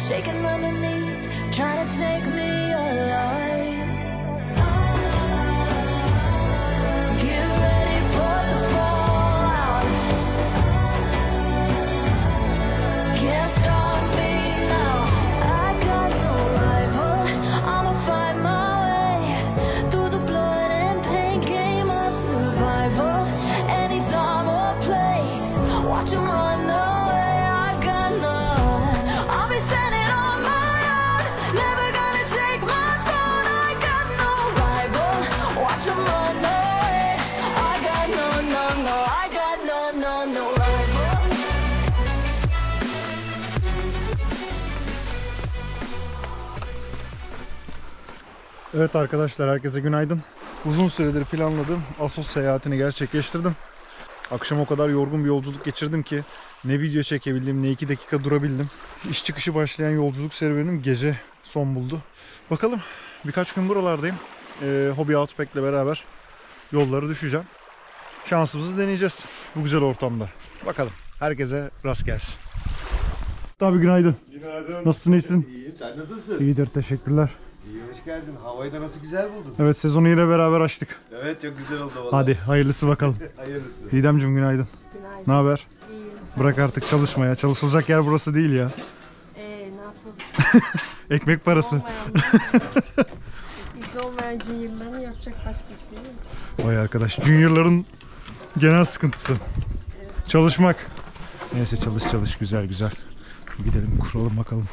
shaking underneath, trying to take me alive. Get ready for the fallout. Can't stop me now. I got no rival. I'ma fight my way through the blood and pain, game of survival. Any time or place, watch 'em run away. I got none. I'll be standing on my own, never gonna take my throne. I got no rival. Watch 'em run away. I got no, no, no. I got no, no, no rival. Evet arkadaşlar, herkese günaydın. Uzun süredir planladığım Assos seyahatini gerçekleştirdim. Akşam o kadar yorgun bir yolculuk geçirdim ki ne video çekebildim ne 2 dakika durabildim. İş çıkışı başlayan yolculuk serüvenim gece son buldu. Bakalım, birkaç gün buralardayım. Hobby Outback'le beraber yolları düşeceğim. Şansımızı deneyeceğiz bu güzel ortamda. Bakalım, herkese rast gelsin. Tabii günaydın. Günaydın. Nasılsın, iyisin? İyiyim. Sen nasılsın? İyidir, teşekkürler. İyi, hoş geldin. Havayı da nasıl güzel buldun. Evet, sezonu yine beraber açtık. Evet, çok güzel oldu vallahi. Hadi hayırlısı bakalım. Hayırlısı. Didemciğim günaydın. Günaydın. Ne haber? İyiyim. Bırak artık çalışmaya. Çalışılacak yer burası değil ya. Ne yapalım? Ekmek parası. İzni olmayan juniorların yapacak başka bir şey yok. Vay arkadaş. Juniorların genel sıkıntısı. Çalışmak. Neyse, çalış güzel güzel. Gidelim kuralım bakalım.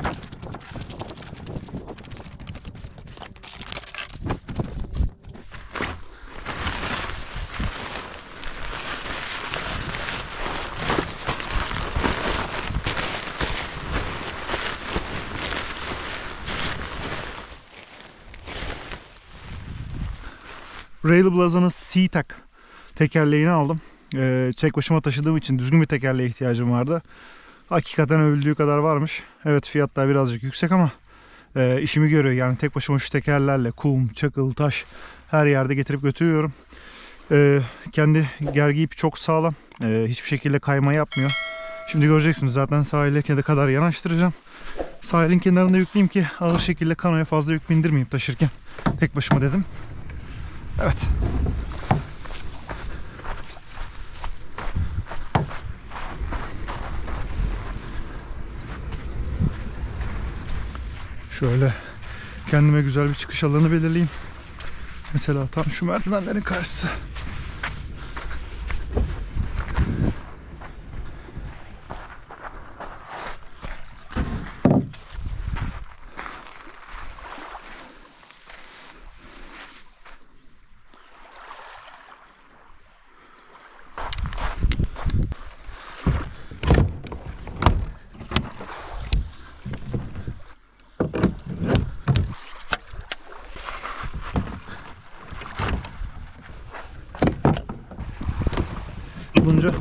Railblaza'nın C-Tak tekerleğini aldım. Tek başıma taşıdığım için düzgün bir tekerleğe ihtiyacım vardı. Hakikaten övüldüğü kadar varmış. Evet, fiyatlar birazcık yüksek ama işimi görüyor. Yani tek başıma şu tekerlerle kum, çakıl, taş her yerde getirip götürüyorum. Kendi gergi ipi çok sağlam. Hiçbir şekilde kayma yapmıyor. Şimdi göreceksiniz, zaten sahile kadar yanaştıracağım. Sahilin kenarında yükleyeyim ki ağır şekilde kanoya fazla yük bindirmeyeyim taşırken. Tek başıma dedim. Evet. Şöyle kendime güzel bir çıkış alanı belirleyeyim. Mesela tam şu merdivenlerin karşısı. Bulunca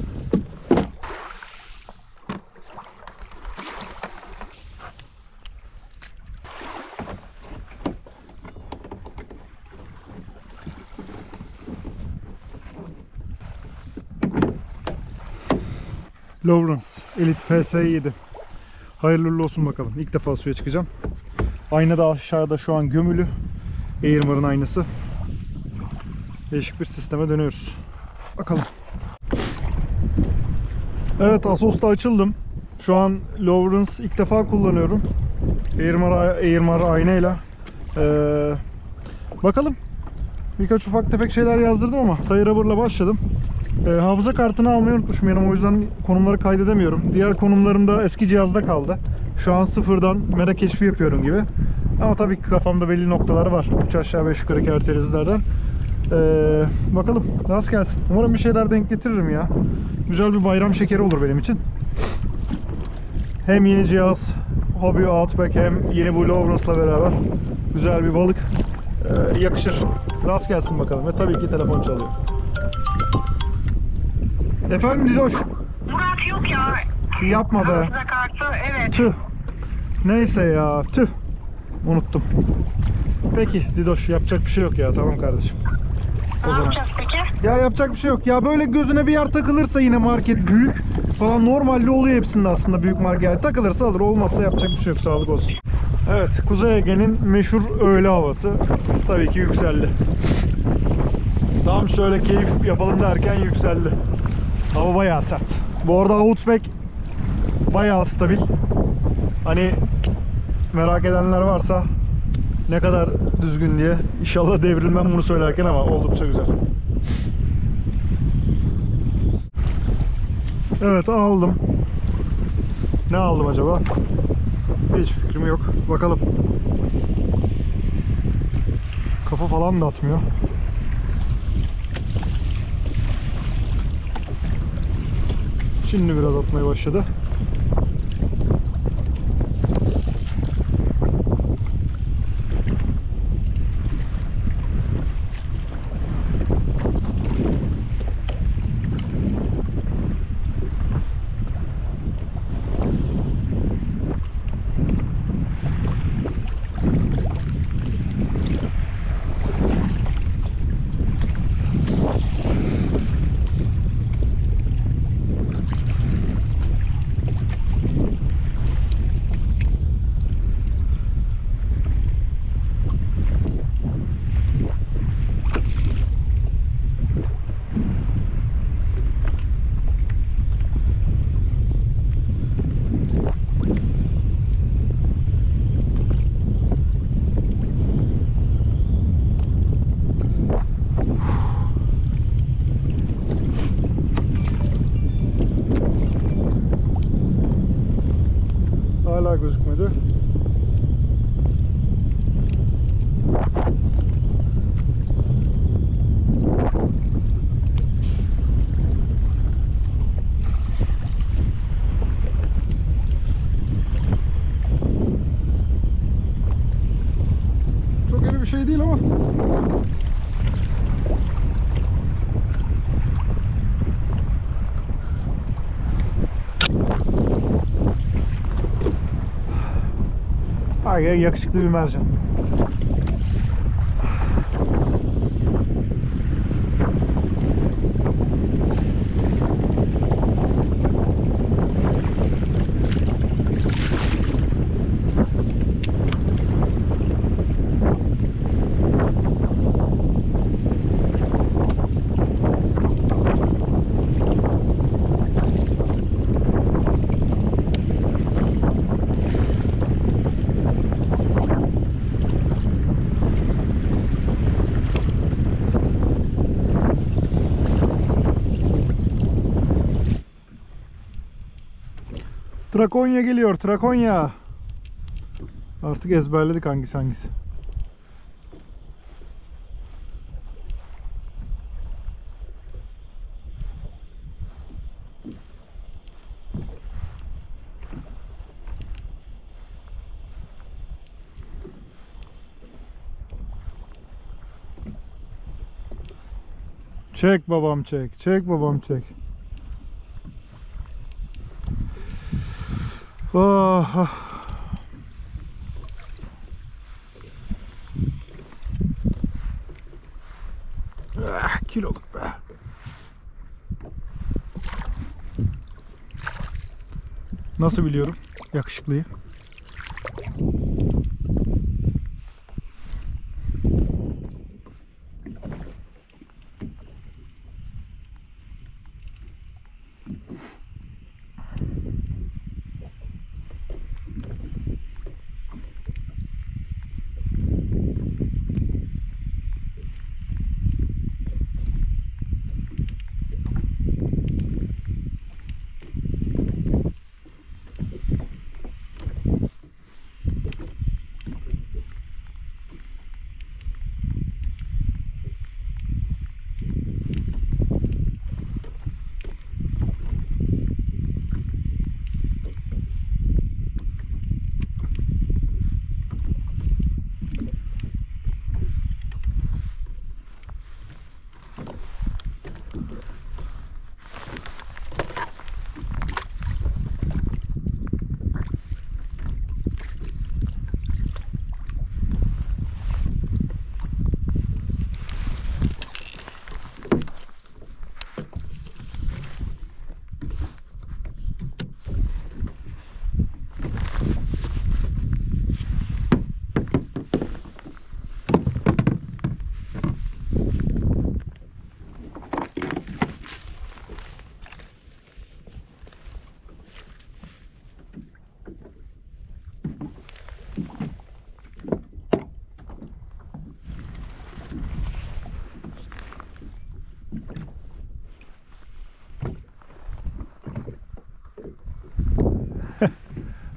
Lowrance Elite FS7. Hayırlı uğurlu olsun bakalım. İlk defa suya çıkacağım. Ayna da aşağıda şu an gömülü. Airmar'ın aynası. Değişik bir sisteme dönüyoruz. Bakalım. Evet, Assos'ta açıldım. Şu an Lowrance ilk defa kullanıyorum. Airmar aynayla. Bakalım. Birkaç ufak tefek şeyler yazdırdım ama Tie Rubber'la başladım. Hafıza kartını almayı unutmuşum yanıma, o yüzden konumları kaydedemiyorum. Diğer konumlarım da eski cihazda kaldı. Şu an sıfırdan mera keşfi yapıyorum gibi. Ama tabii ki kafamda belli noktaları var. 3 aşağı 5 yukarı kerterizilerden. Bakalım, rast gelsin. Umarım bir şeyler denk getiririm ya. Güzel bir bayram şekeri olur benim için. Hem yeni cihaz Hobby Outback hem yeni bu Lowrance'la beraber güzel bir balık yakışır. Rast gelsin bakalım. Ve tabii ki telefon çalıyor. Efendim Diloş? Murat yok ya. Yapma be. Hafıza kartı, evet. Tüh. Neyse ya, tüh. Unuttum. Peki Didoş, yapacak bir şey yok ya, tamam kardeşim. Ne yapacağız peki? Ya yapacak bir şey yok. Ya böyle gözüne bir yer takılırsa yine market büyük falan, normalde oluyor hepsinde aslında büyük market. Yani takılırsa alır, olmazsa yapacak bir şey yok. Sağlık olsun. Evet, Kuzey Ege'nin meşhur öğle havası tabii ki yükseldi. Tam şöyle keyif yapalım derken yükseldi. Hava bayağı sert. Bu arada Outback bayağı stabil. Hani merak edenler varsa ne kadar düzgün diye, İnşallah devrilmem bunu söylerken, ama oldukça güzel. Evet, aldım. Ne aldım acaba? Hiç fikrim yok. Bakalım. Kafa falan da atmıyor. Şimdi biraz atmaya başladı. Hala gözükmedi. Çok iyi bir şey değil ama. Hayır, yakışıklı bir mercan. Trakonya geliyor, Trakonya. Artık ezberledik hangisi. Çek babam çek, çek babam çek. Oh, oh. Kiloluk be. Nasıl biliyorum yakışıklıyı?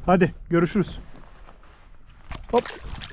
Hadi görüşürüz. Hop.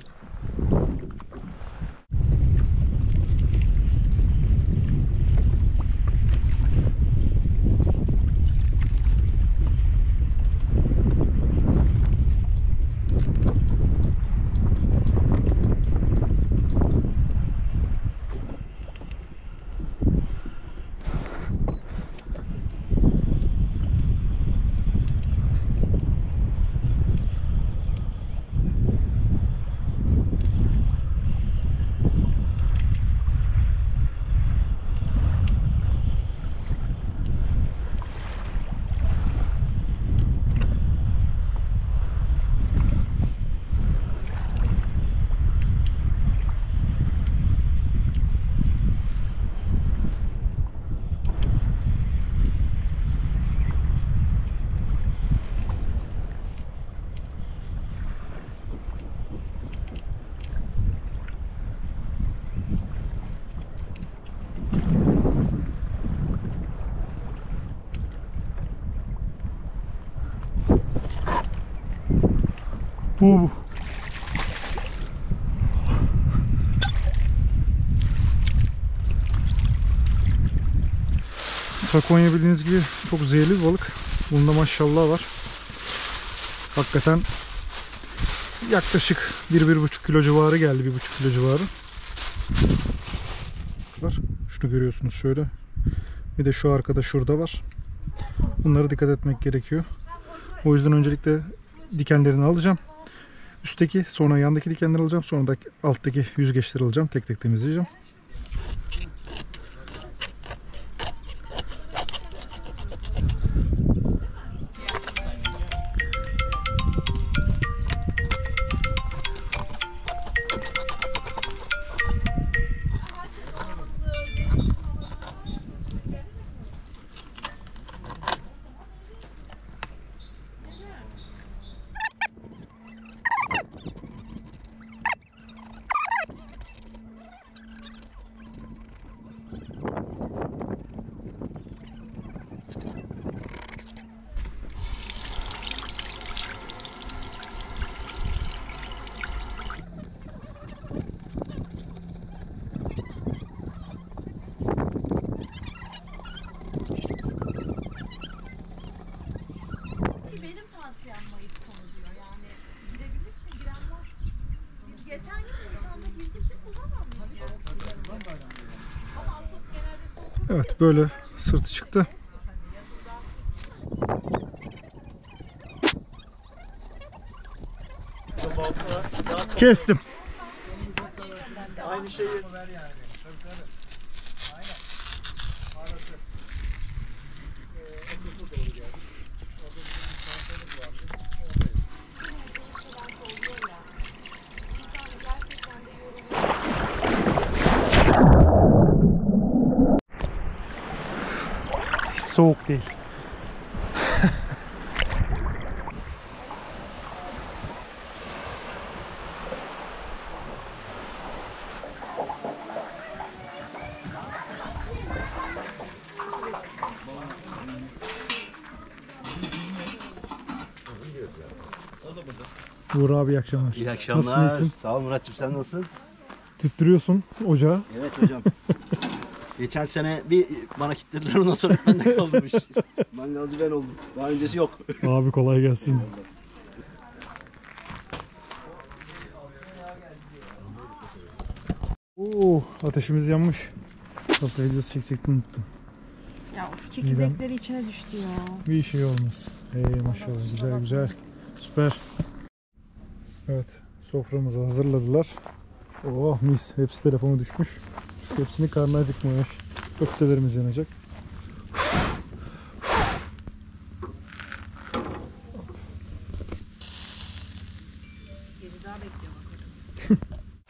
Sakonya bildiğiniz gibi çok zehirli bir balık. Bunda maşallah var. Hakikaten yaklaşık 1-1,5 kilo civarı geldi. 1,5 kilo civarı. Şunu görüyorsunuz şöyle. Bir de şu arkada şurada var. Bunlara dikkat etmek gerekiyor. O yüzden öncelikle dikenlerini alacağım. Üstteki, sonra yandaki dikenleri alacağım. Sonra da alttaki yüzgeçleri alacağım. Tek tek temizleyeceğim. Benim tavsiyem Mayıs sonu diyor. Yani girebilirsin, giren var. Biz geçen gün Nisan'da girdik de o zaman mı? Ama Ağustos genelde soğuk olur. Evet, böyle sırtı çıktı. Kestim. Aynı şeyi. Soğuk değil. Uğur abi iyi akşamlar. İyi akşamlar. Nasılsın, iyisin? Sağ ol Murat'cığım, sen nasılsın? Tüttürüyorsun ocağı. Evet hocam. Geçen sene bir bana kilitlediler, ondan sonra ben de kaldım iş. Mangalcı ben oldum. Daha öncesi yok. Abi kolay gelsin. Oo, ateşimiz yanmış. Tatlı videosu çekecektim, unuttum. Ya of, çekirdekleri içine düştü ya. Bir şey olmaz. Maşallah, güzel güzel. Süper. Evet, soframızı hazırladılar. Oh mis, hepsi telefonu düşmüş. Hepsinin karnı acıkmış. Köftelerimiz yanacak. Geri daha bekliyor bakalım.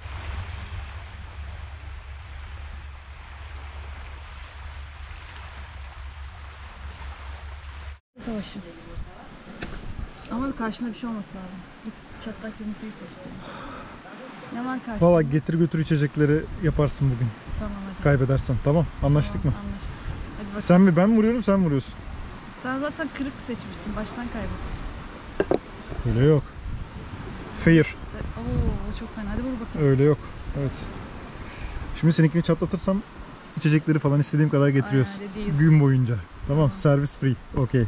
Savaşı. Ama karşında bir şey olması lazım. Git çatlak yumurtayı seçti. Ne var karşında? Valla getir götür içecekleri yaparsın bugün. Tamam hadi. Kaybedersen. Tamam, anlaştık mı? Anlaştık. Hadi bakalım. Sen mi, ben mi vuruyorum, sen mi vuruyorsun? Sen zaten kırık seçmişsin. Baştan kaybettin. Öyle yok. Fair. Oo çok fena. Hadi vur bakalım. Öyle yok. Evet. Şimdi seninkini çatlatırsam içecekleri falan istediğim kadar getiriyorsun. Aynen, öyle değil. Gün boyunca. Tamam, servis free. Okey.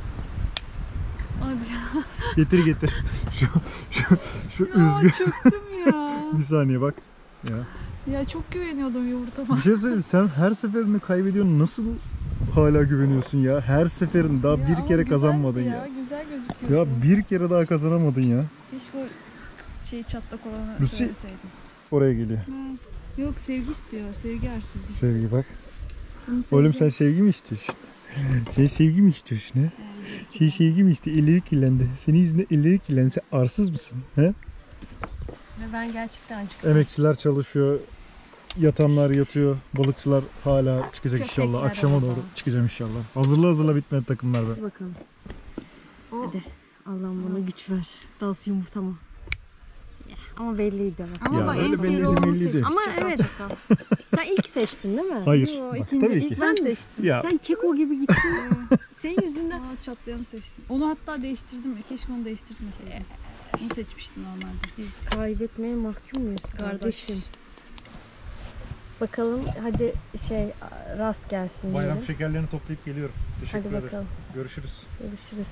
Hadi. Getir. Şu Ya üzgün. çöktüm ya. Bir saniye bak. Ya. Ya çok güveniyordum yumurtama. Bir şey söyleyeyim, sen her seferinde kaybediyorsun, nasıl hala güveniyorsun ya? Her seferinde daha Ya bir ama kere güzeldi kazanmadın ya. Güzel gözüküyor. Ya bir kere daha kazanamadın ya. Keşke o çatlak olanı Lucy. söyleseydim. Oraya geliyor. Ha. Yok sevgi istiyor. Sevgi arsızı. Sevgi bak. Bunu Oğlum seveceğim. sen sevgi mi istiyorsun? Sen sevgi mi istiyorsun ha? Şey sevgi mi istiyor? Elleri kirlendi. Senin yüzünden elleri kirlendi. Sen arsız mısın? He? Ve ben gerçekten acıktım. Emekçiler çalışıyor. Yatanlar yatıyor. Balıkçılar hala çıkacak inşallah. Köpekler Akşama orada. doğru çıkacağım inşallah. Hazırla bitmedi takımlar be. Hadi bakalım. Hadi. Allah'ım bana güç ver. Dalsı yumurtama. Ama belliydi ama. Ama Ya bak öyle en belli sinirli de olanı belli de. seçmiş. Ama Çakal evet. çakal. Sen ilk seçtin değil mi? Hayır. Yo, Bak, ikinci, tabii ilk ki. ben seçtim. Ya Sen keko gibi gittin. Senin yüzünden. Aa, çatlayanı seçtim. Onu hatta değiştirdim. Keşke onu değiştirmeseydim. Onu seçmiştim normalde. Biz kaybetmeye mahkum muyuz kardeşim? Bakalım hadi rast gelsin bayram diyelim. şekerlerini toplayıp geliyorum. Teşekkür Hadi ederim. bakalım. Görüşürüz. Görüşürüz.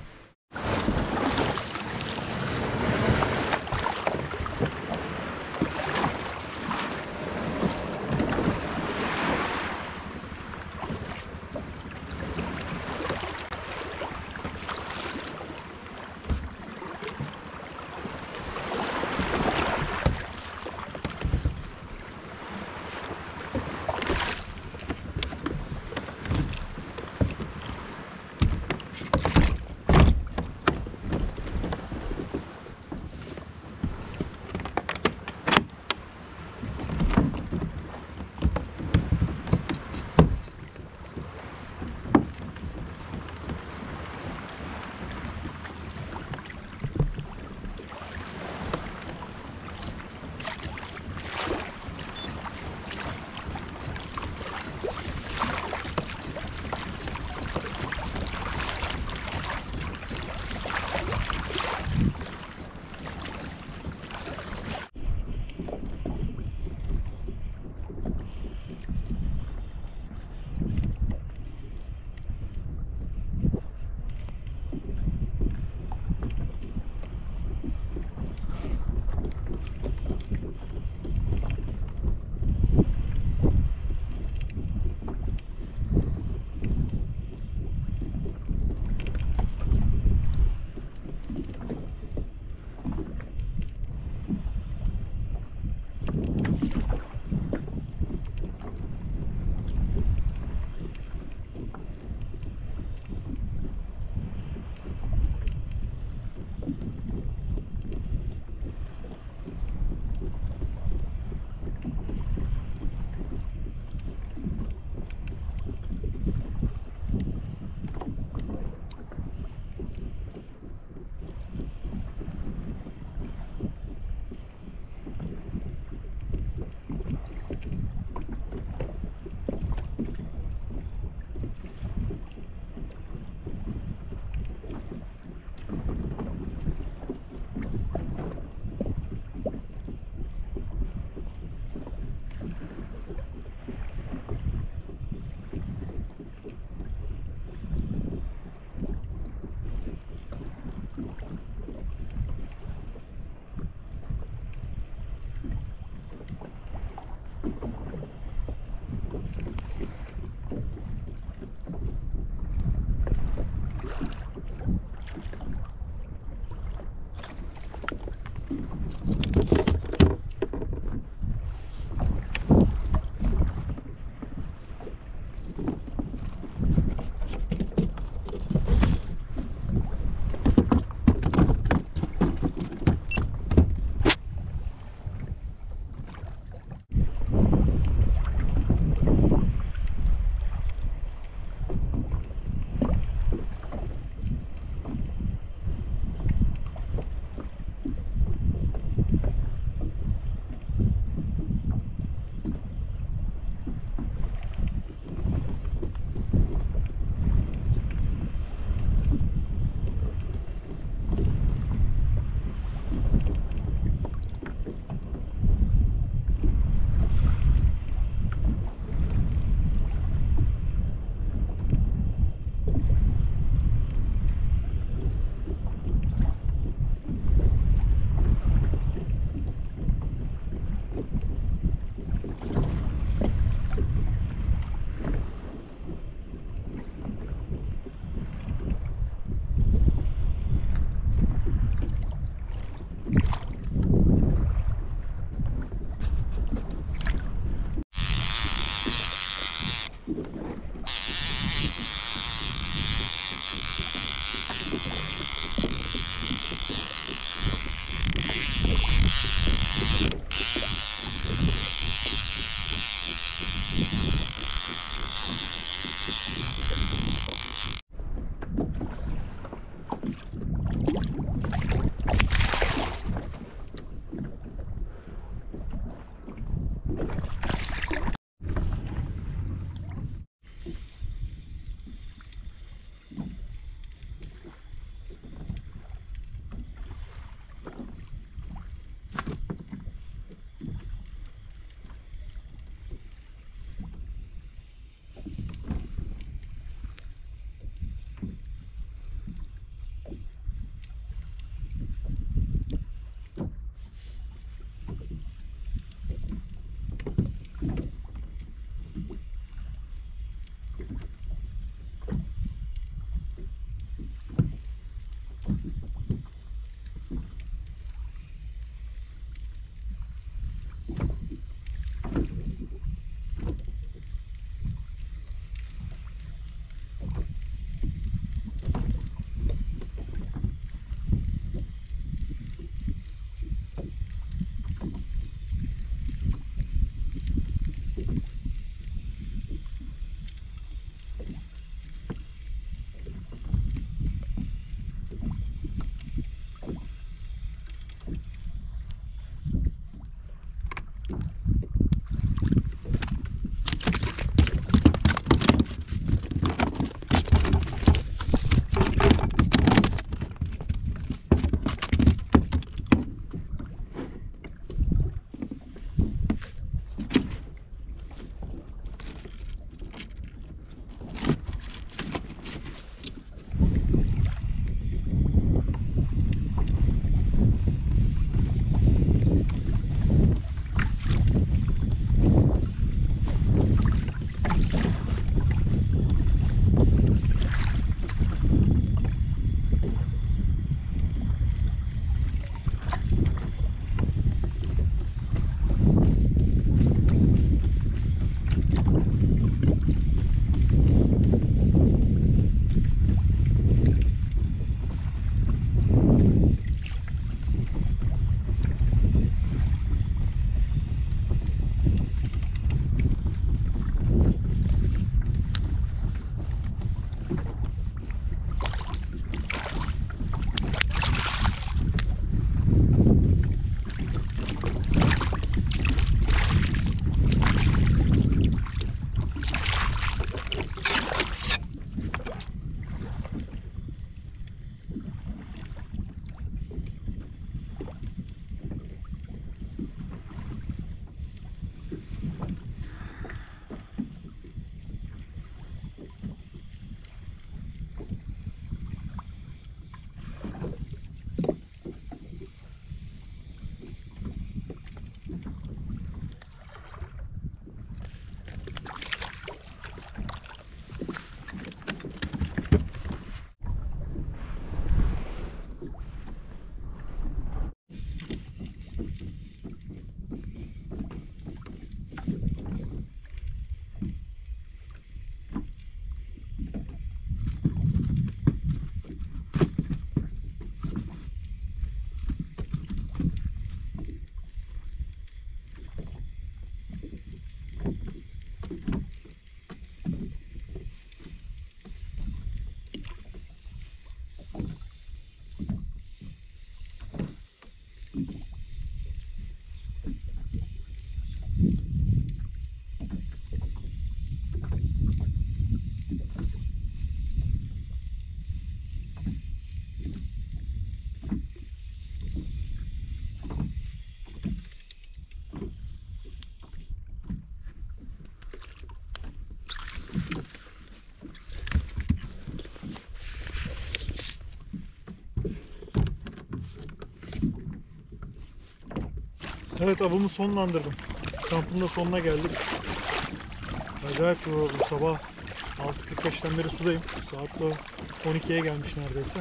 Evet, avımı sonlandırdım. Kampın da sonuna geldik. Acayip yoruldum. Sabah 6.45'ten beri sudayım. Saat de 12'ye gelmiş neredeyse.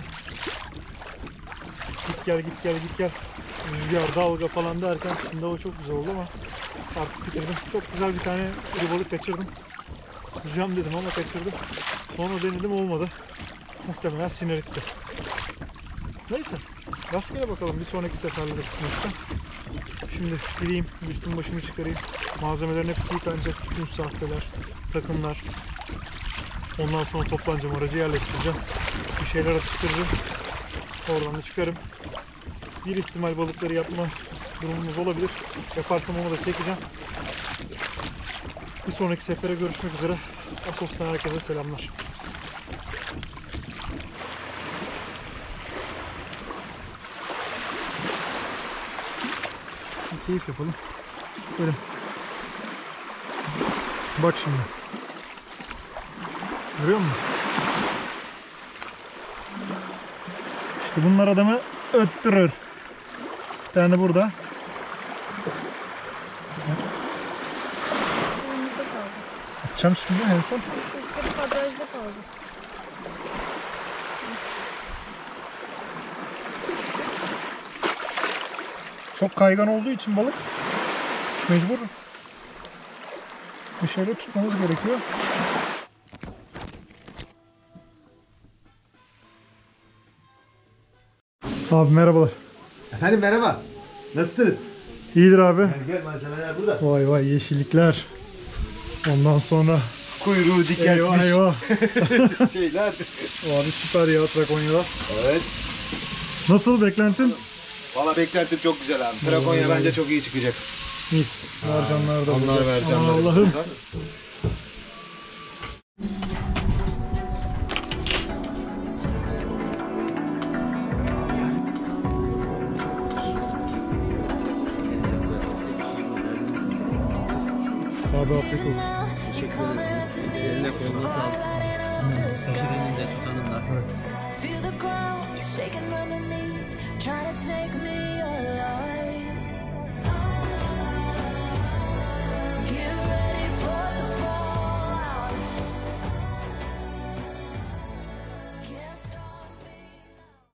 Git gel git gel git gel. Rüzgar, dalga falan derken şimdi hava çok güzel oldu ama artık bitirdim. Çok güzel bir tane iri balık kaçırdım. Tutacağım dedim ama kaçırdım. Sonra denedim, olmadı. Muhtemelen sinir etti. Neyse. Rastgele bakalım, bir sonraki seferlere kısmetse. Şimdi gideyim, üstüm başımı çıkarayım. Malzemelerin hepsi yıkanacak. Bütün sahteler, takımlar. Ondan sonra toplanacağım, aracı yerleştireceğim. Bir şeyler atıştıracağım. Oradan da çıkarım. Bir ihtimal balıkları yapma durumumuz olabilir. Yaparsam onu da çekeceğim. Bir sonraki sefere görüşmek üzere. Assos'tan herkese selamlar. Bir keyif yapalım. Gelin. Bak şimdi. Görüyor musun? İşte bunlar adamı öttürür. Bir tane burada. Önümüzde kaldı. Atacağım şimdi en son. Şu kadrajda kaldı. Çok kaygan olduğu için balık mecbur bir şeyle tutmamız gerekiyor. Abi merhabalar. Efendim merhaba. Nasılsınız? İyidir abi. Gel malzemeler burada. Vay vay, yeşillikler. Ondan sonra Kuyruğu dikenmiş eyvah eyvah. şeyler. Abi süper ya Trakonya'da. Evet. Nasıl beklentin? Valla beklentim çok güzel abi. Trakonya bence çok iyi çıkacak. Mis. Mercanlar da Onlar burada. mercanlar. Aman Allah'ım. Abi afiyet olsun. You're coming up to me, Eline koluna sağlık. flying out the sky. Eşinin de tutanın da. Feel the ground shaking underneath, trying to take me alive.